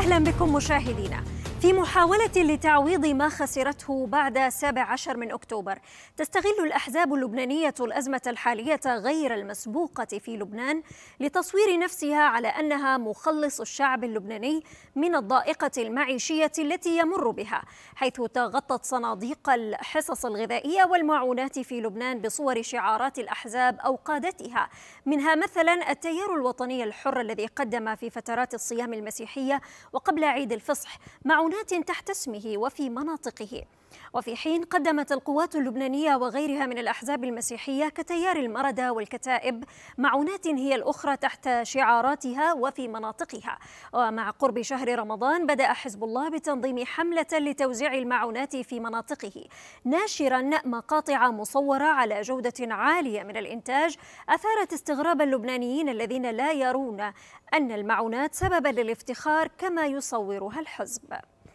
أهلا بكم مشاهدينا. في محاولة لتعويض ما خسرته بعد 17 من أكتوبر، تستغل الأحزاب اللبنانية الأزمة الحالية غير المسبوقة في لبنان لتصوير نفسها على أنها مخلص الشعب اللبناني من الضائقة المعيشية التي يمر بها، حيث تغطت صناديق الحصص الغذائية والمعونات في لبنان بصور شعارات الأحزاب أو قادتها، منها مثلا التيار الوطني الحر الذي قدم في فترات الصيام المسيحية وقبل عيد الفصح معونات تحت اسمه وفي مناطقه. وفي حين قدمت القوات اللبنانية وغيرها من الأحزاب المسيحية كتيار المردة والكتائب معونات هي الأخرى تحت شعاراتها وفي مناطقها. ومع قرب شهر رمضان بدأ حزب الله بتنظيم حملة لتوزيع المعونات في مناطقه، ناشرا مقاطع مصورة على جودة عالية من الإنتاج أثارت استغراب اللبنانيين الذين لا يرون أن المعونات سببا للافتخار كما يصورها الحزب.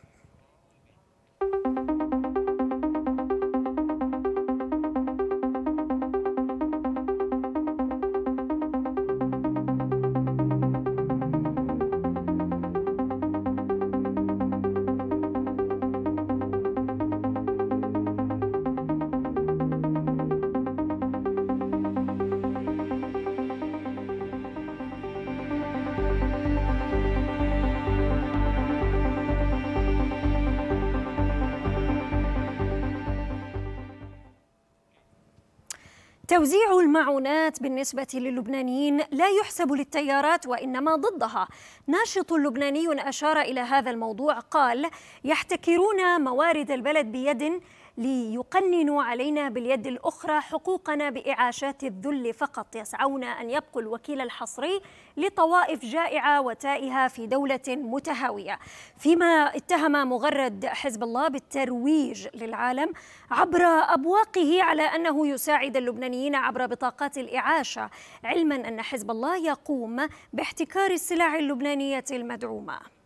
توزيع المعونات بالنسبة للبنانيين لا يحسب للتيارات وإنما ضدها. ناشط لبناني أشار إلى هذا الموضوع، قال: يحتكرون موارد البلد بيد ليقننوا علينا باليد الأخرى حقوقنا بإعاشات الذل فقط، يسعون أن يبقوا الوكيل الحصري لطوائف جائعة وتائهة في دولة متهاوية. فيما اتهم مغرد حزب الله بالترويج للعالم عبر أبواقه على أنه يساعد اللبنانيين عبر بطاقات الإعاشة، علما أن حزب الله يقوم باحتكار السلع اللبنانية المدعومة.